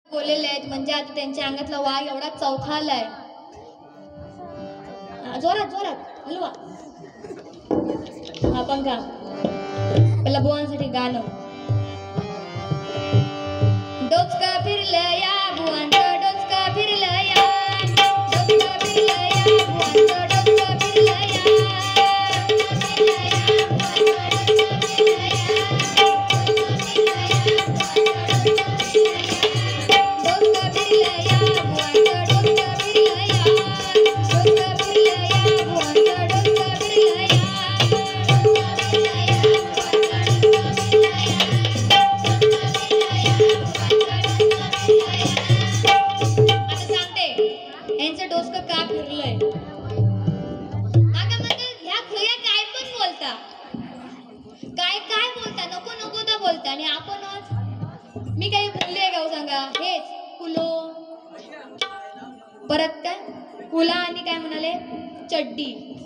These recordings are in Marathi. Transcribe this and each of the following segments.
बोललेले आहेत म्हणजे आता त्यांच्या अंगातला वाघ एवढा चौथा आलाय. जोरात जोरात हलवा. हा पंखा पहिला बुवांसाठी गाणं. डोचका फिरलं या बुवांचं डोचका फिरलं या डोचका फिरलं या बुवांचं डोचका फिरलं या आणि आपण मी काही बोलले आहे का सांगा. हेच कुलो परत काय कुला आणि काय म्हणाले चड्डी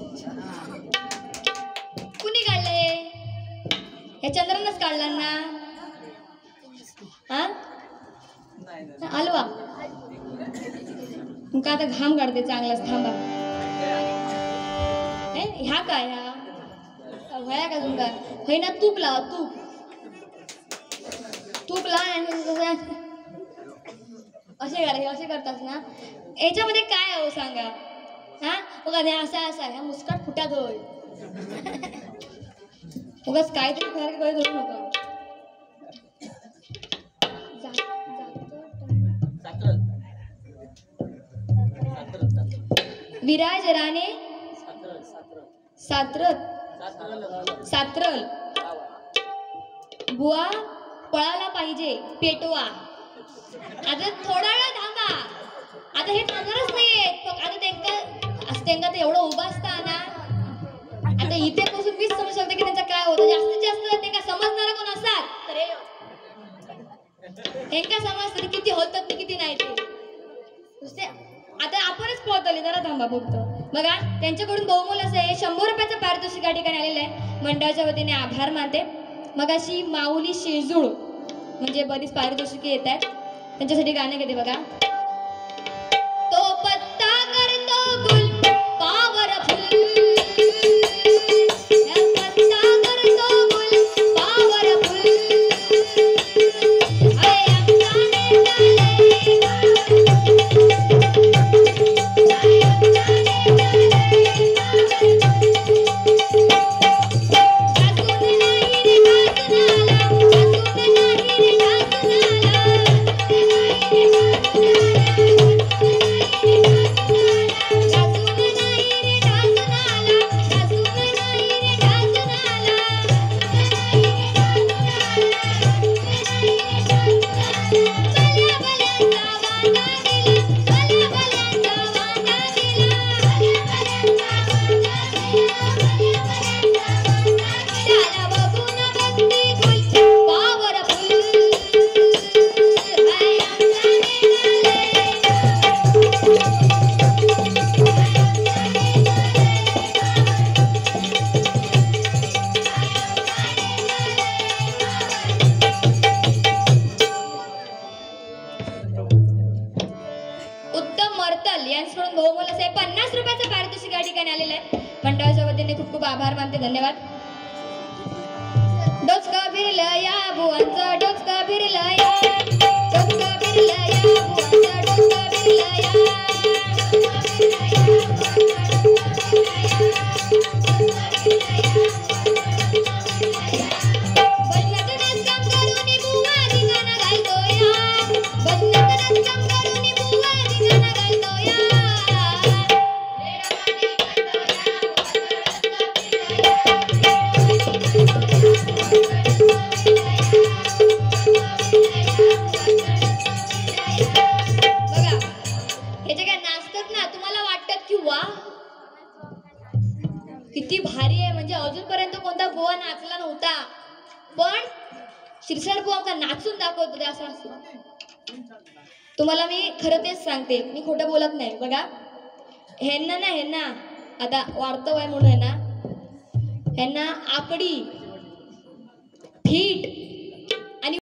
कुणी काढले हे चंद्रानच काढला ना. हा हलवा का आता घाम काढते चांगलाच. थांबा ह्या काय ह्या वया का तुमका हे ना तूप लावा तूप तूप लावा असे करा. हे असे करतात ना. याच्यामध्ये काय आहे सांगा. हा बघा असा असा ह्या मुस्काट फुट्यात होय उगाच काहीतरी खरं काही धरू नका. विराज राणे सात्रत सात्रल बुवा पळाला पाहिजे पेटवा. आता थोडा वेळ थांबा. आता हे थांबणारच नाहीये. आता त्यांना तर एवढं उभा असता ना. आता इथे पासून मीच समजू शकते की त्यांचं काय होतं. जास्तीत जास्त ते का समजणारा कोण असतात तर हे का समजतं किती होतात किती नाही ते. आता आपणच पळतले जरा थांबा फक्त. बघा त्यांच्याकडून बहुमोल असे 100 रुपयाचं पारितोषिक या ठिकाणी आलेलं आहे. मंडळाच्या वतीने आभार मानते. मग अशी माऊली शेजूळ म्हणजे बरीच पारितोषिके येत आहेत त्यांच्यासाठी गाणं घेते बघा. तो पत्ता करतो गुल पावरफुल पत्ता करतो गुल पावरफुल आभार मानते. धन्यवाद. डोचका फिरलं या बुवांचा डोचका फिरलं या डोचका फिरलं या बुवांचा डोचका फिरलं या किती भारी आहे. म्हणजे अजूनपर्यंत कोणता बुवा नाचला नव्हता पण शिरसाट बुवा का नाचून दाखवतो ते असं असतं. तुम्हाला मी खरं तेच सांगते. मी खोटं बोलत नाही. बघा ह्यांना ना ह्यांना आता वाढतं वय म्हणून आहे ना ह्यांना आपडी फीट